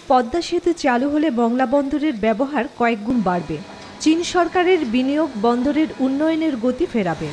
পদ্মা সেতু চালু হলে মংলা বন্দরের ব্যবহার কয়েক গুণ বাড়বে। চীন সরকারের বিনিয়োগ বন্দরের উন্নয়নের গতি ফেরাবে।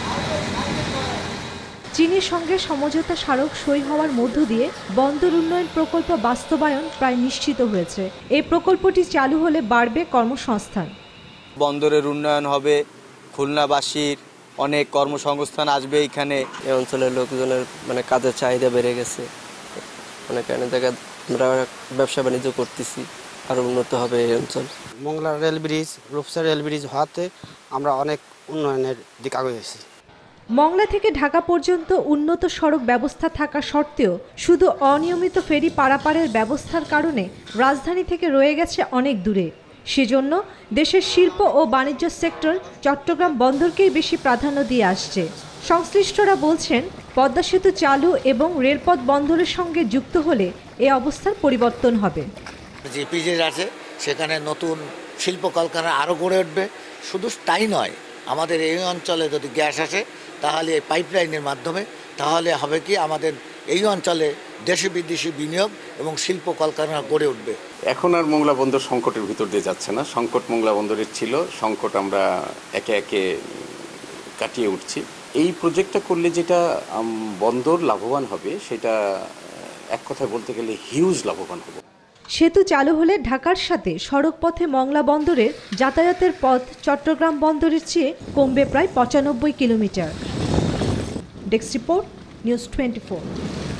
চীনের সঙ্গে সমঝোতা স্মারক সই হওয়ার মধ্য দিয়ে বন্দর উন্নয়ন প্রকল্প বাস্তবায়ন প্রায় নিশ্চিত হয়েছে। এই প্রকল্পটি চালু হলে বাড়বে কর্মসংস্থান। বন্দরের উন্নয়ন হবে, খুলনাবাসীর অনেক কর্মসংস্থান আসবে। এখানে এই অঞ্চলের লোকজনের কাজের চাহিদা বেড়ে গেছে, অনেক জায়গায় আমরা ব্যবসা বাণিজ্য করতেছি, আরও উন্নত হবে এই অঞ্চল। Mongla rail bridge, Rupsa rail bridge হওয়াতে আমরা অনেক উন্নয়নের দিক আগাইছি। মংলা থেকে ঢাকা পর্যন্ত উন্নত সড়ক ব্যবস্থা থাকা সত্ত্বেও শুধু অনিয়মিত ফেরি পারাপারের ব্যবস্থার কারণে রাজধানী থেকে রয়ে গেছে অনেক দূরে। সেজন্য দেশের শিল্প ও বাণিজ্য সেক্টর চট্টগ্রাম বন্দরকেই বেশি প্রাধান্য দিয়ে আসছে। সংশ্লিষ্টরা বলছেন, পদ্মা সেতু চালু এবং রেলপথ বন্দরের সঙ্গে যুক্ত হলে এ অবস্থার পরিবর্তন হবে। যে পিজের আছে সেখানে নতুন শিল্প কলকারখানা আরও গড়ে উঠবে। শুধু তাই নয়, আমাদের এই অঞ্চলে যদি গ্যাস আসে তাহলে এই পাইপলাইনের মাধ্যমে তাহলে হবে কি আমাদের এই অঞ্চলে দেশি বিদেশি বিনিয়োগ এবং শিল্প কলকারখানা গড়ে উঠবে। এখন আর মংলা বন্দর সংকটের ভিতর দিয়ে যাচ্ছে না। সংকট মংলা বন্দরের ছিল, সংকট আমরা একে একে কাটিয়ে উঠছি। এই প্রজেক্টটা করলে যেটা বন্দর লাভবান হবে, সেটা এক কথায় বলতে গেলে হিউজ লাভবান হবে। সেতু চালু হলে ঢাকার সাথে সড়ক পথে মংলা বন্দরের যাতায়াতের পথ চট্টগ্রাম বন্দরের চেয়ে কমবে প্রায় ৯৫ কিলোমিটার। Desk report, news 24।